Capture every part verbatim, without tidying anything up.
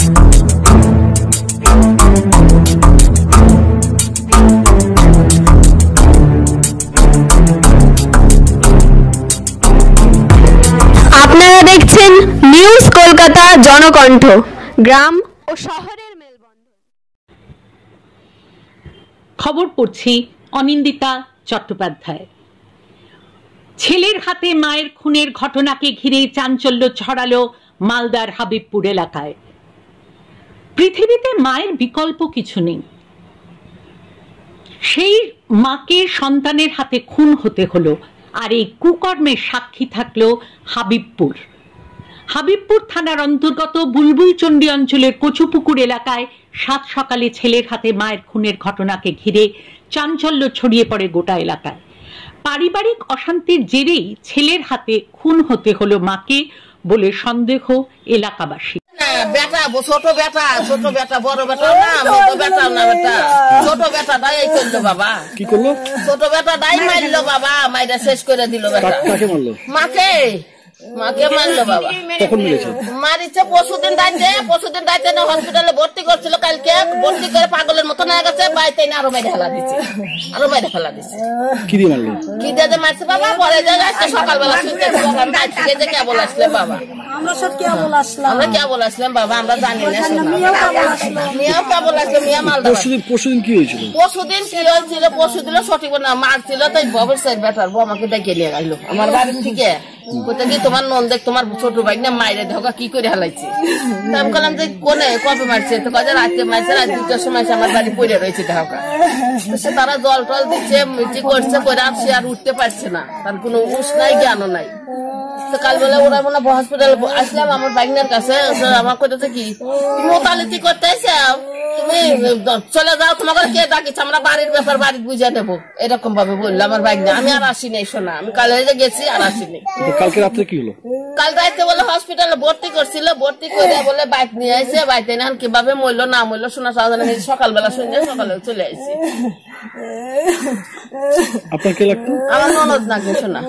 আপনারা দেখছেন নিউজ কলকাতা জনকণ্ঠ, গ্রাম ও শহরের মেলবন্ধন। খবর পড়ছি অনিন্দিতা চট্টোপাধ্যায়। ছেলের হাতে মায়ের খুনের ঘটনাকে ঘিরে চাঞ্চল্য ছড়ালো মালদার হাবিবপুর এলাকায়। পৃথিবীতে মায়ের বিকল্প কিছু নেই, সেই মাকে সন্তানের হাতে খুন হতে হলো, আর এই কুকর্মের সাক্ষী থাকলো হাবিবপুর। হাবিবপুর থানার অন্তর্গত বুলবুলচন্ডী অঞ্চলের কচুপুকুর এলাকায় সাত সকালে ছেলের হাতে মায়ের খুনের ঘটনাকে ঘিরে চাঞ্চল্য ছড়িয়ে পড়ে গোটা এলাকায়। পারিবারিক অশান্তির জেরেই ছেলের হাতে খুন হতে হলো মাকে বলে সন্দেহ এলাকাবাসী। বেটা ছোট বেটা ছোট বেটা বড় বেটা না, বেটা না বেটা ছোট বেটা দাই করলো বাবা। কি করলো? ছোট বেটা দাই মারলো বাবা, মাইরা শেষ করে দিল বেটা। মাকে মাকে মারলো বাবা। কখন মেরেছে? মারিছে পরশুদিন রাইতে। পরশুদিন রাইতে না হসপিটালে ভর্তি করছিল, কালকে ভর্তি করে পাগলের মতো না গেছে, বাইতে না আরো মেরে ফেলা দিচ্ছে, আরো মেরে ফেলা দিচ্ছে। কি দিয়ে মারলো? কি দিয়ে মারছে বাবা? পরে যে আজকে সকালবেলা শুনতে বাবা, আমি আজকে যে কেবল আসলাম বাবা, আমরা সব কেবল আসলাম, আমরা কেবল আসলাম বাবা, আমরা জানি না। মিয়াও কেবল আসলো, মিয়া মালদা। পরশুদিন পরশুদিন কি হয়েছিল? পরশুদিন কি হয়েছিল? পরশুদিন সঠিক না মারছিল, তাই ববের সাইড বেটার বউ আমাকে ডেকে নিয়ে গেল আমার বাড়ির থেকে। কোথায় কি তোমার নন্দে তোমার ছোট ভাই না মাইরে ধোকা কি করে হালাইছে? আমি বললাম যে কোনে কবে মারছে? তো কাজে রাতে মারছে, রাত দুটার সময় আমার বাড়ি পড়ে রয়েছে ঢাকা। সে তারা জল টল দিচ্ছে, মিটি করছে, করে সে আর উঠতে পারছে না, তার কোনো উস নাই জ্ঞানও নাই। তো কালবেলা ওরা মনে হসপিটাল আসলাম আমার বাইকনার কাছে, আমার কোথাতে কি তুমি ওকালতি করতে চাও, তুমি চলে যাও, তোমাকে কে ডাকিছে, আমরা বাড়ির ব্যাপার বাড়ি বুঝে নেবো, এরকম ভাবে বললো আমার বাইকনা। আমি আর আসি নাই, শোনা আমি কাল গেছি আর আসিনি। কালকে রাত্রে কি হলো? কাল রাতে বলে হসপিটালে ভর্তি করছিল, ভর্তি করে বলে বাইক নিয়ে আসছে, বাইতে না কিভাবে মরলো না মরলো শোনা সকালবেলা শুনে সকালে চলে আসছি। আপনার কে লাগতো? আমার ননদ নাকি শোনা।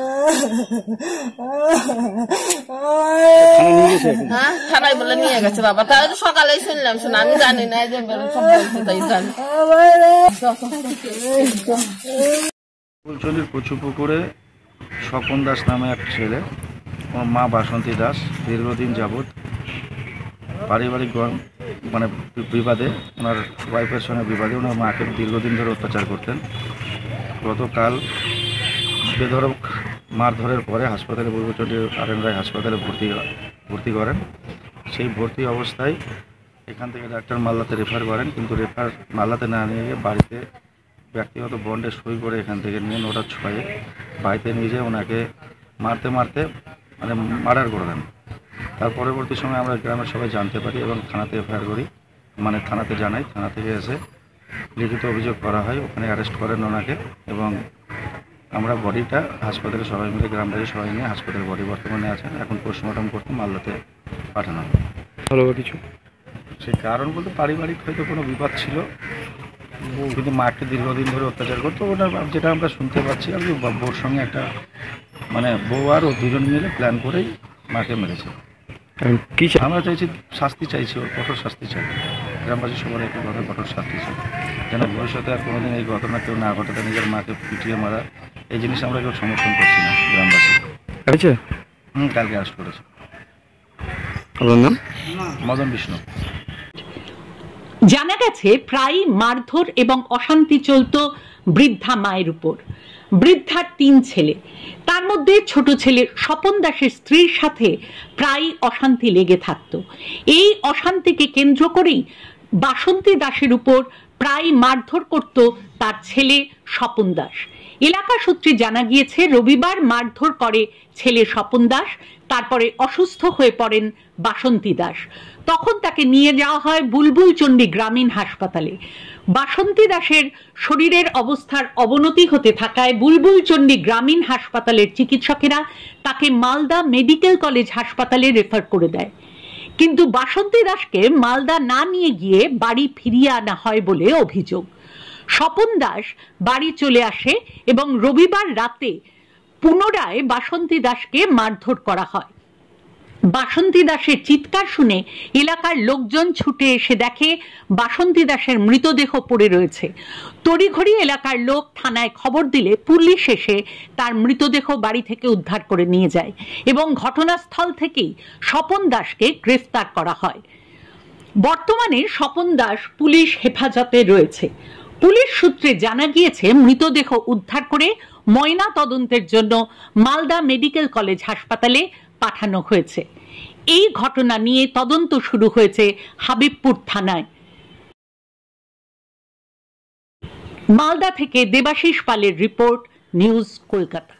হ্যাঁ থানায় বলে নিয়ে গেছে বাবা, তাই সকালেই শুনলাম, শোনা আমি জানি না, যে সব বলছে তাই জানি। ফুলচলির কচুপুকুরে স্বপন দাস নামে এক ছেলে, ওর মা বাসন্তী দাস দীর্ঘদিন যাবৎ পারিবারিক মানে বিবাদে, ওনার ওয়াইফের সঙ্গে বিবাদে ওনার মাকে দীর্ঘদিন ধরে অত্যাচার করতেন। গতকাল বেধড়ক মারধরের পরে হাসপাতালে বুলবুলচন্ডী আর এন রায় হাসপাতালে ভর্তি ভর্তি করেন। সেই ভর্তি অবস্থায় এখান থেকে ডাক্তার মালদাতে রেফার করেন, কিন্তু রেফার মালদাতে না নিয়ে গিয়ে বাড়িতে ব্যক্তিগত বন্ডে সই করে এখান থেকে নিয়ে নোটা ছয়ে বাড়িতে নিয়ে যেয়ে ওনাকে মারতে মারতে মানে মার্ডার করে দেন। তার পরবর্তী সময় আমরা গ্রামের সবাই জানতে পারি এবং থানাতে এফআইআর করি, মানে থানাতে জানাই। থানা থেকে এসে লিখিত অভিযোগ করা হয়, ওখানে অ্যারেস্ট করেন ওনাকে এবং আমরা বডিটা হাসপাতালে সবাই মিলে গ্রামবাসী সবাই নিয়ে হাসপাতালে বডি বর্তমানে আছেন, এখন পোস্টমর্টম করতে মালদাতে পাঠানো হবে। ভালো কিছু সেই কারণ বলতে পারিবারিক হয়তো কোনো বিবাদ ছিল, কিন্তু মাকে দীর্ঘদিন ধরে অত্যাচার করতো। ওটা যেটা আমরা শুনতে পাচ্ছি আর কি, বউর সঙ্গে একটা মানে বউ আর ও দুজন মিলে প্ল্যান করেই মাকে মেরেছে। কি আমরা চাইছি শাস্তি চাইছি, ওর কঠোর শাস্তি চাই, গ্রামবাসী সবার একটু কথা কঠোর শাস্তি চাই, যেন ভবিষ্যতে আর কোনোদিন এই ঘটনা কেউ না ঘটাতে, নিজের মাকে পিটিয়ে মারা এই জিনিস আমরা কেউ সমর্থন করছি না। গ্রামবাসী হয়েছে হুম কালকে অ্যারেস্ট করেছে। আপনার নাম? মদন বিষ্ণু। জানা গেছে প্রায় মারধর এবং অশান্তি চলত বৃদ্ধা মায়ের উপর। বৃদ্ধার তিন ছেলে, তার মধ্যে ছোট ছেলে স্বপন দাসের স্ত্রীর সাথে প্রায় অশান্তি লেগে থাকত। এই অশান্তিকে কেন্দ্র করেই বাসন্তী দাসের উপর প্রায় মারধর করত তার ছেলে স্বপন দাস। এলাকা সূত্রে জানা গিয়েছে রবিবার মারধর করে ছেলে স্বপন দাস, তারপরে অসুস্থ হয়ে পড়েন বাসন্তী দাস। তখন তাকে নিয়ে যাওয়া হয় বুলবুলচন্ডী গ্রামীণ হাসপাতালে। বাসন্তী দাসের শরীরের অবস্থার অবনতি হতে থাকায় বুলবুলচন্ডী গ্রামীণ হাসপাতালের চিকিৎসকেরা তাকে মালদা মেডিকেল কলেজ হাসপাতালে রেফার করে দেয়, কিন্তু বাসন্তী দাসকে মালদা না নিয়ে গিয়ে বাড়ি ফিরিয়ে আনা হয় বলে অভিযোগ। স্বপন দাস বাড়ি চলে আসে এবং রবিবার রাতে পুনরায় বাসন্তী দাসকে মারধর করা হয়। বাসন্তী দাসের চিৎকার শুনে এলাকার লোকজন ছুটে এসে দেখে বাসন্তী দাসের মৃতদেহ পড়ে রয়েছে। তড়িঘড়ি এলাকার লোক থানায় খবর দিলে পুলিশ এসে তার মৃতদেহ বাড়ি থেকে উদ্ধার করে নিয়ে যায় এবং ঘটনাস্থল থেকেই স্বপন দাসকে গ্রেফতার করা হয়। বর্তমানে স্বপন দাস পুলিশ হেফাজতে রয়েছে। পুলিশ সূত্রে জানা গিয়েছে মৃতদেহ উদ্ধার করে ময়না তদন্তের জন্য মালদা মেডিকেল কলেজ হাসপাতালে পাঠানো হয়েছে। এই ঘটনা নিয়ে তদন্ত শুরু হয়েছে হাবিবপুর থানায়। মালদা থেকে দেবাশিস পালের রিপোর্ট, নিউজ কলকাতা।